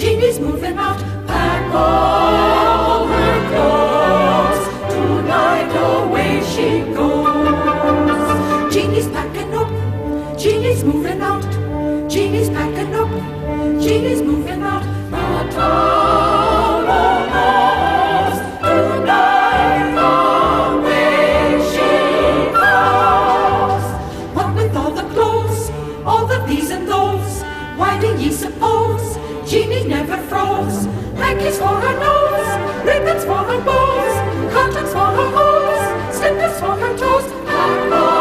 Jeannie's moving out. Pack all her clothes. Tonight away she goes. Jeannie's packing up. Jeannie's moving out. Jeannie's packing up. Jeannie's moving out. Not all almost. Tonight away she goes. What with all the clothes, all the these and those, why do ye suppose Jeannie never froze? Hankies for her nose, ribbons for her bows, cottons for her hose, slippers for her toes.